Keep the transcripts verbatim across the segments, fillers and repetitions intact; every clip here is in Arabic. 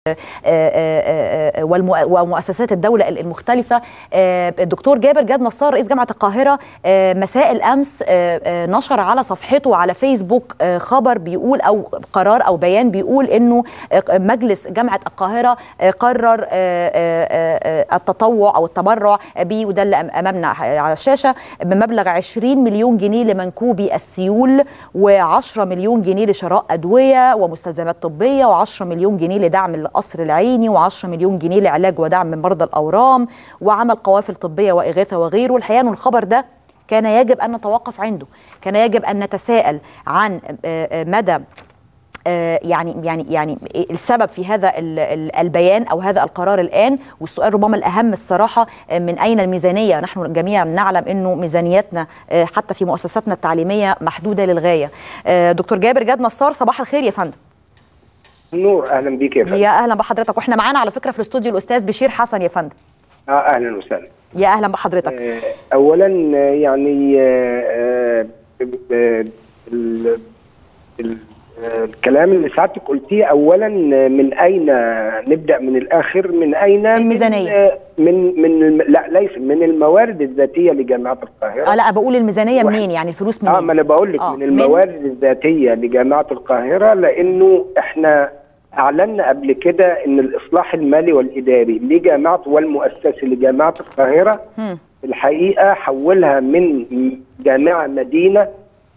ومؤسسات الدولة المختلفة. الدكتور جابر جاد نصار رئيس جامعة القاهرة مساء الأمس نشر على صفحته على فيسبوك خبر بيقول أو قرار أو بيان بيقول إنه مجلس جامعة القاهرة قرر التطوع أو التبرع به، وده اللي أمامنا على الشاشة، بمبلغ عشرين مليون جنيه لمنكوبي السيول، وعشرة مليون جنيه لشراء أدوية ومستلزمات طبية، وعشرة مليون جنيه لدعم القصر العيني، وعشرة مليون جنيه لعلاج ودعم من مرضى الأورام، وعمل قوافل طبية وإغاثة وغيره. الحقيقة أن الخبر ده كان يجب أن نتوقف عنده، كان يجب أن نتساءل عن مدى يعني يعني يعني السبب في هذا البيان أو هذا القرار الآن. والسؤال ربما الأهم الصراحة، من أين الميزانية؟ نحن جميعا نعلم أنه ميزانيتنا حتى في مؤسساتنا التعليمية محدودة للغاية. دكتور جابر جاد نصار، صباح الخير يا فندم. نور، اهلا بيك يا فندم. يا اهلا بحضرتك، واحنا معانا على فكره في الاستوديو الاستاذ بشير حسن يا فندم. اه اهلا وسهلا. يا اهلا بحضرتك. آه اولا يعني آه آه ال ال الكلام اللي سعادتك قلتيه، اولا من اين نبدا؟ من الاخر، من اين؟ الميزانيه. من من لا ليس من الموارد الذاتيه لجامعه القاهره. اه لا، بقول الميزانيه منين، يعني الفلوس منين؟ اه ما انا بقول لك آه من الموارد من... الذاتيه لجامعه القاهره، لانه احنا اعلنا قبل كده ان الاصلاح المالي والاداري لجامعه والمؤسسي لجامعه القاهره م. الحقيقه حولها من جامعه مدينه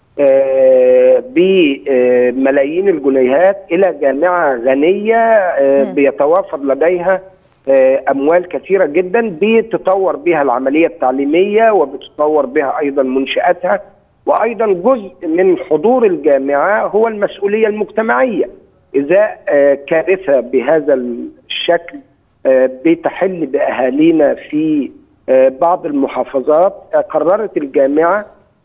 آه بملايين الجنيهات الى جامعه غنيه آه بيتوافر لديها آه اموال كثيره جدا بتطور بها العمليه التعليميه، وبتطور بها ايضا منشاتها، وايضا جزء من حضور الجامعه هو المسؤوليه المجتمعيه. اذا آه كارثه بهذا الشكل آه بتحل باهالينا في آه بعض المحافظات، آه قررت الجامعه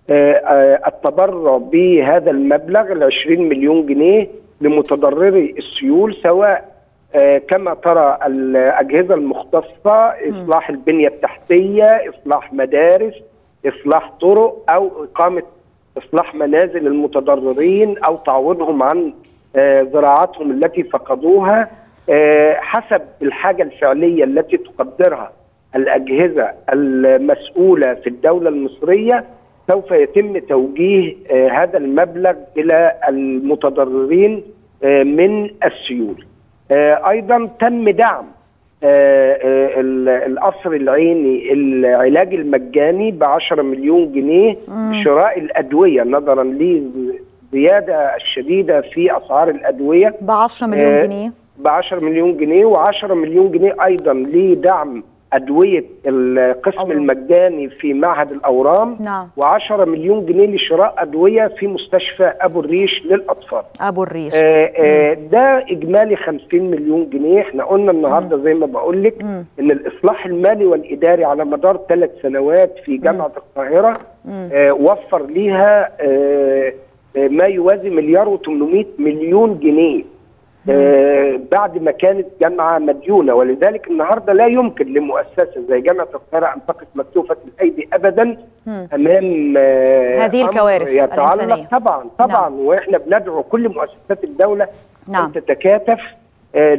التبرع بهذا المبلغ العشرين مليون جنيه لمتضرري السيول، سواء كما ترى الأجهزة المختصة، إصلاح البنية التحتية، إصلاح مدارس، إصلاح طرق، أو إقامة إصلاح منازل المتضررين، أو تعويضهم عن زراعاتهم التي فقدوها حسب الحاجة الفعلية التي تقدرها الأجهزة المسؤولة في الدولة المصرية. سوف يتم توجيه آه هذا المبلغ إلى المتضررين آه من السيول. آه أيضا تم دعم آه آه القصر العيني العلاج المجاني بعشرة مليون جنيه لشراء الأدوية، نظرا للزيادة الشديدة في أسعار الأدوية بعشرة مليون جنيه آه بعشرة مليون جنيه، وعشرة مليون جنيه أيضا لدعم أدوية القسم أوه. المجاني في معهد الأورام، نعم. وعشرة مليون جنيه لشراء أدوية في مستشفى أبو الريش للأطفال. أبو الريش آه آه ده إجمالي خمسين مليون جنيه. احنا قلنا النهاردة زي ما بقول لك إن الإصلاح المالي والإداري على مدار ثلاث سنوات في جامعة مم. القاهرة آه وفر ليها آه ما يوازي مليار وثمانمائة مليون جنيه آه بعد ما كانت جامعة مديونة. ولذلك النهاردة لا يمكن لمؤسسة زي جامعة القاهرة أن تقف مكتوفة الأيدي أبدا مم. أمام آه هذه الكوارث الإنسانية. طبعا طبعا نعم. وإحنا بندعو كل مؤسسات الدولة نعم. أن تتكاتف آه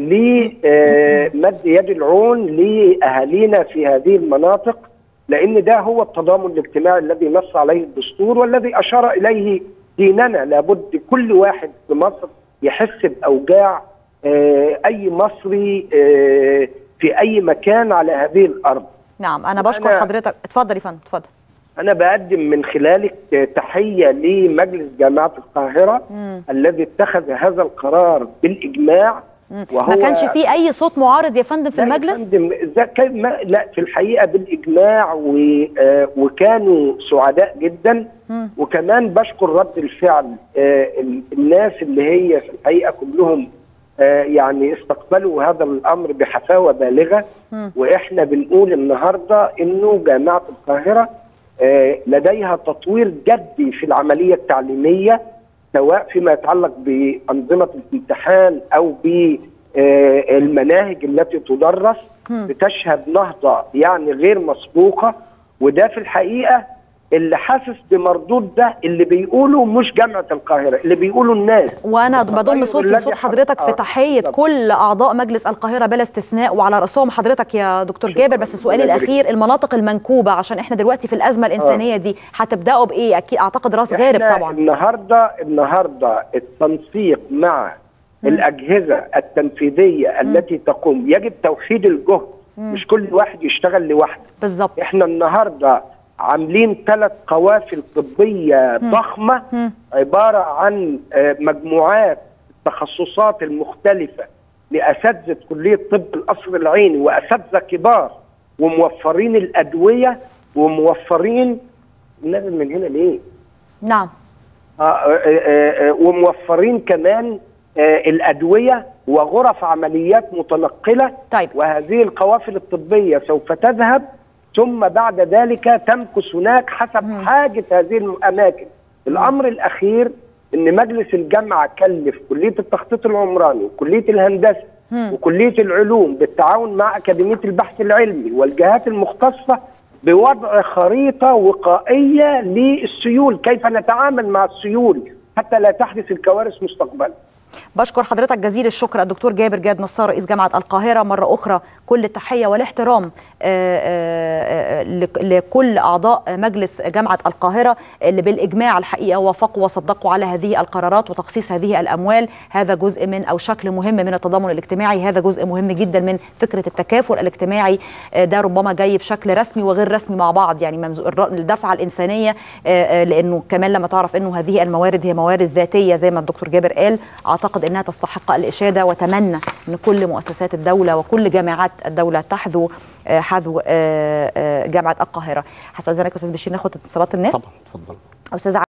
لمد يد العون لأهالينا في هذه المناطق، لأن ده هو التضامن الاجتماعي الذي نص عليه الدستور والذي أشار إليه ديننا. لابد كل واحد في مصر يحس بأوجاع أي مصري في أي مكان على هذه الأرض. نعم، أنا بشكر حضرتك. اتفضل يا فندم، اتفضل. أنا بقدم من خلالك تحية لمجلس جامعة القاهرة مم. الذي اتخذ هذا القرار بالإجماع. وهو ما كانش فيه أي صوت معارض يا فندم في لا المجلس؟ يا فندم لا، في الحقيقة بالإجماع، وكانوا سعداء جدا. مم. وكمان بشكر رد الفعل الناس اللي هي في الحقيقة كلهم يعني استقبلوا هذا الأمر بحفاوة بالغة. مم. وإحنا بنقول النهاردة إنه جامعة القاهرة لديها تطوير جدي في العملية التعليمية، سواء فيما يتعلق بأنظمة الامتحان أو بالمناهج التي تدرس، بتشهد نهضة يعني غير مسبوقة. وده في الحقيقة اللي حاسس بمردود ده اللي بيقولوا مش جامعه القاهره، اللي بيقولوا الناس. وانا بضم صوتي لصوت حضرتك في تحيه كل اعضاء مجلس القاهره بلا استثناء، وعلى راسهم حضرتك يا دكتور جابر. بس سؤالي الاخير، المناطق المنكوبه، عشان احنا دلوقتي في الازمه الانسانيه دي، هتبداوا بايه؟ اكيد اعتقد راس غارب طبعا. النهارده النهارده التنسيق مع م. الاجهزه التنفيذيه م. التي تقوم، يجب توحيد الجهد، م. مش كل واحد يشتغل لوحده. بالظبط. احنا النهارده عاملين ثلاث قوافل طبيه م. ضخمه م. عباره عن مجموعات التخصصات المختلفه لاساتذه كليه طب القصر العيني واساتذه كبار، وموفرين الادويه وموفرين نازل من هنا ليه؟ نعم. آه آه آه وموفرين كمان آه الادويه وغرف عمليات متنقله. طيب. وهذه القوافل الطبيه سوف تذهب، ثم بعد ذلك تمكث هناك حسب م. حاجه هذه الاماكن. الامر الاخير ان مجلس الجامعه كلف كليه التخطيط العمراني وكليه الهندسه م. وكليه العلوم بالتعاون مع اكاديميه البحث العلمي والجهات المختصه بوضع خريطه وقائيه للسيول، كيف نتعامل مع السيول حتى لا تحدث الكوارث مستقبلا. بشكر حضرتك جزيل الشكر الدكتور جابر جاد نصار رئيس جامعة القاهرة. مرة أخرى كل التحية والاحترام لكل أعضاء مجلس جامعة القاهرة اللي بالإجماع الحقيقة وافقوا وصدقوا على هذه القرارات وتخصيص هذه الأموال. هذا جزء من أو شكل مهم من التضامن الاجتماعي، هذا جزء مهم جدا من فكرة التكافل الاجتماعي. ده ربما جاي بشكل رسمي وغير رسمي مع بعض، يعني الدفعة الإنسانية، لأنه كمان لما تعرف أنه هذه الموارد هي موارد ذاتية زي ما الدكتور جابر قال، أعتقد أنها تستحق الإشادة، وأتمنى أن كل مؤسسات الدولة وكل جامعات الدولة تحذو حذو جامعة القاهرة. هستأذنك أستاذ بشير ناخد اتصالات الناس. طبعا اتفضل. أستاذ